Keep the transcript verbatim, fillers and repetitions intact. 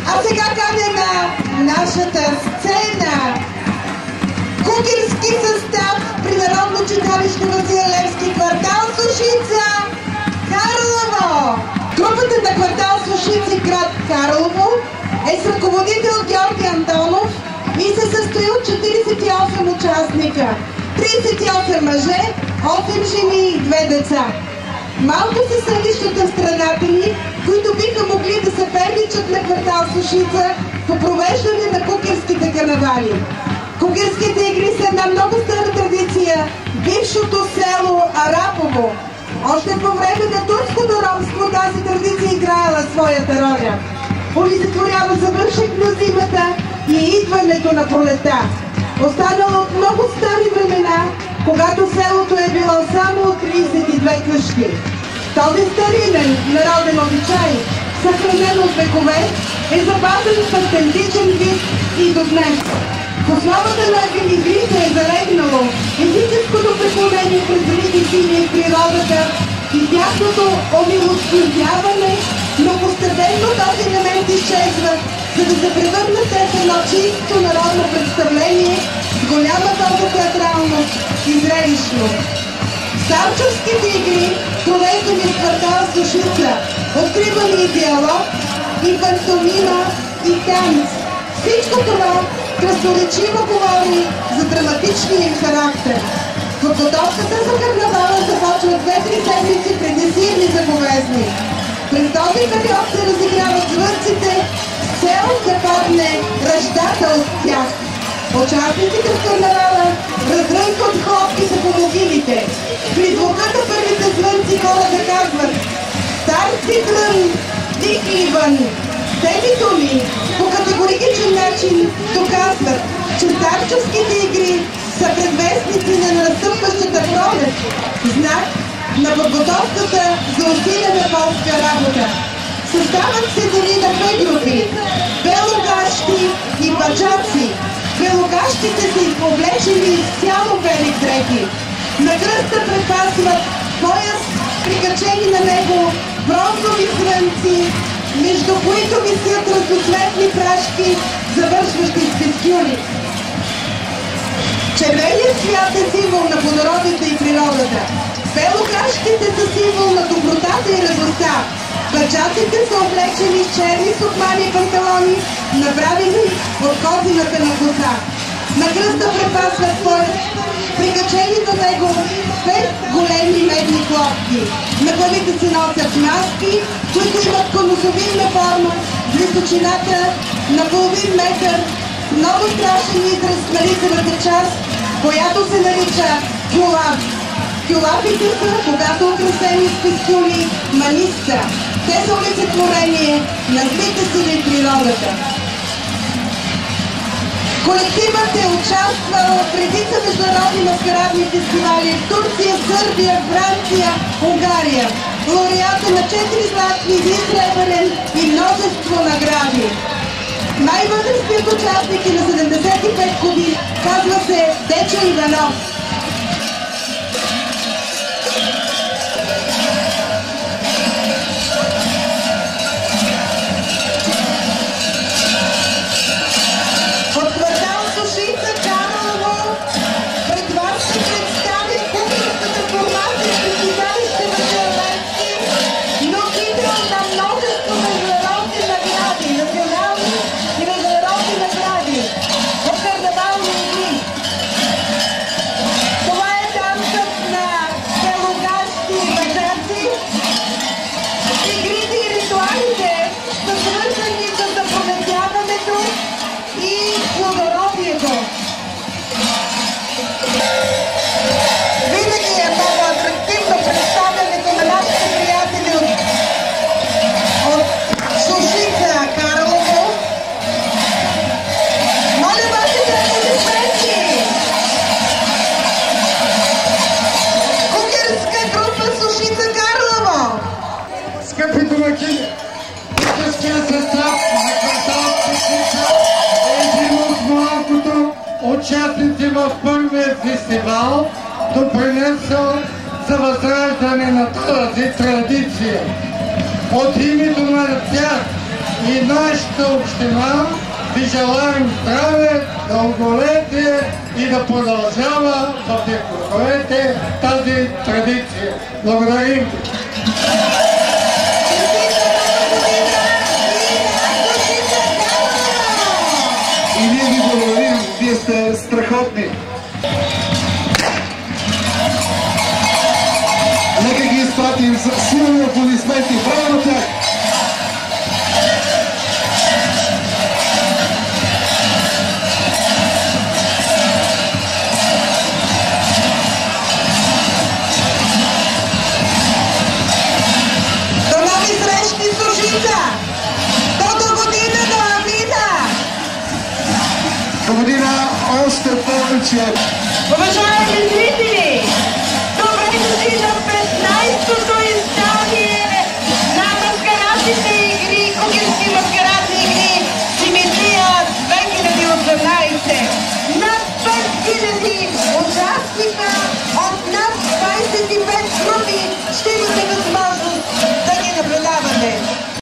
А сега каня на нашата сцена кукерски състав при Народно читалище Васил Левски, квартал Сушица, Карлово. Групата на квартал Сушици, град Карлово, е с ръководител Георги Антонов и се състои от четиридесет и осем участника. тридесет и осем мъже, осем жени и две деца. Малко са съдищата в страната ни, които биха могли да съперничат на квартал Сушица по провеждане на кукерските карнавали. Кукерските игри са една много стара традиция в бившото село Арапово. Още по време на турското робство тази традиция играела своята роля. Олицетворява завършек на зимата и идването на пролета. Останало от много стари времена, когато селото е било само от тридесет и две къщи. Този старинен народен обичай, съхранен от векове, е запазен в автентичен вид и до днес. В основата на игрите е залегнало езическото преклонение през религиите и природата и тяхното умилостивяване, но постепенно този елемент изчезва, за да се превърнат в едно чисто народно представление с голяма доза театралност и зрелищност. Старчовските игри, провеждани в квартал Сушица, откриване и диалог, и пантомима, и танц. Всичко това красноречиво говори за драматичния им характер. Подготовката за карнавала започва две-три седмици преди силни заповезни. През този период се разиграват звънците с цел да падне ръждата от тях. Участниците в карнавала разрънкват хлопките по могилите. При звука на първите звънци хората казват: "Стар си трън, дикли вън." Тези думи по категоричен начин доказват, че старчовските игри са предвестници на настъпващата пролет, знак на подготовката за усилена полска работа. Създават се дори на две групи – белогащи и баджаци. Белогащите са облечени в цяло бели дрехи. На кръста предпасват пояс, прикачени на него бронзови звънци, между които висят разноцветни прашки, завършващи с пискюли. Червеният цвят е символ на плодородието и природата. Белогащите са символ на добротата и радостта. Баджаците са облечени с черни сукмани и панталони, направени от козината на коса. На кръста препасват пояс, прикачени до него пет големи медни клопки. На главите се носят маски, които имат конусовидна форма с височината на половин метър, много страшен израз на лицевата част, която се нарича кюлав. Кюлавите са, когато украсени с пискюли, маниста. Те са олицетворение на злите сили в природата. Колективът е участвал в редица международни маскарадни фестивали в Турция, Сърбия, Франция, Унгария. Лауреат е на четири златни, един сребърен и множество награди. Най-възрастният участник е на седемдесет и пет години. Казва се Дечо Иванов. Участници в първия фестивал допринесъл за възраждане на тази традиция. От името на тях и нашата община ви желаем здраве, дълголетие и да продължава в декорите тази традиция. Благодарим! И ние ви благодарим, вие сте страхотни. Нека ги изпратим с силни аплодисменти. Браво на тях! До нови срещи с Ружица! До до година до Авлина! До година още повече. Уважаеми зрители, добре дошли на петнайсетото издание на маскарадните игри, кукински маскарадни игри Симетрия две хиляди и осемнайсет. Над пет хиляди участника от над двайсет и пет групи ще имате възможност да ги наблюдавате.